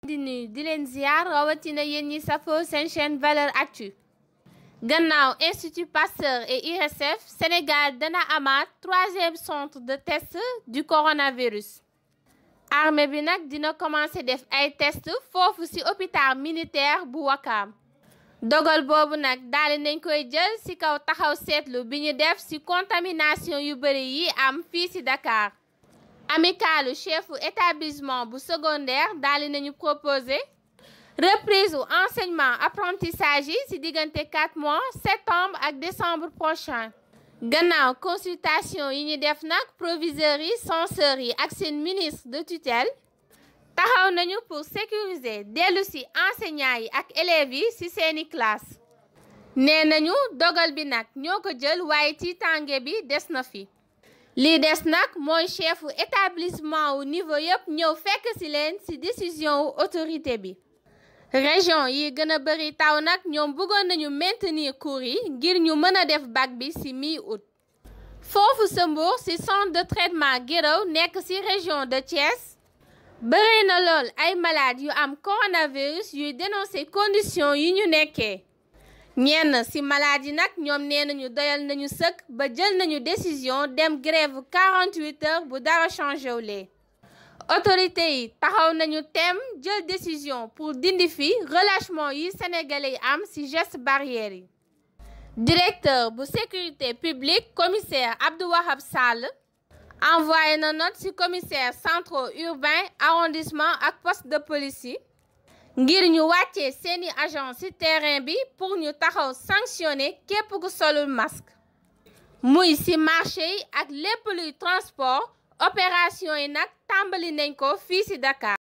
di nuyu di leen ziar rawatina yéen ñi safoo seen chaîne Valeurs Actu. Gannaaw Institut Pasteur et IRSF, Sénégal dana amaat 3e centre de test du coronavirus. armée bi nag dina commencé def ay test foofu ci hôpital militaire bu Ouakam. dogal boobu nag daal nañ koy jël ci kaw taxaw seetlu bi ñu def ci contamination yu bari yi am fii ci Dakar. amicalu chefu établissement bu secondaire daal nañu proposé reprise u enseignement apprentissage yi ci diggante 4 mois septembre ak décembre prochain. gannaaw consultation yi ñu def nag proviseurs yi censeurs yi ak seen ministre de tutelle taxaw nañu pour sécuriser dellu ci enseignants yi ak élèves yi ci seeni classe. nee nañu dogal bi nag ñoo ko jël waaye tiitange bi des na fi. lii des nag mooy chefu établissement wu niveau yëpp ñëw fekk ci leen ci décision wu autorité bi. région yi gën a bari taw nag ñoom bëggoon nañu maintenir cours yi ngir ñu mën a def bac bi ci mi-août. foofu sa Mbour ci centre de traitement Guéréo nekk ci région de Thiès bëri na lool ay malades yu am coronavirus yuy dénoncer conditions yi ñu nekkee. ñenn ci malades yi nag ñoom nee nañu doyal nañu sëkk ba jël nañu décision dem grève 48 heures bu dara changé wulee. autorité yi taxaw nañu tem jël décision pour dindi fi relâchement yi sénégalais yi am ci geste barrière yi. directeur bu sécurité publique commissaire Abdou Wahab Sall envoyé na note ci commissaire centraux urbain arrondissement ak poste de police yi ngir ñu wàccee seeni agent ci terrain bi pour ñu taxaw sanctionner képp ku solul masque. muy ci marché yi ak lépp luy transport opération yi nag tàmbali nañ ko fii ci Dakar.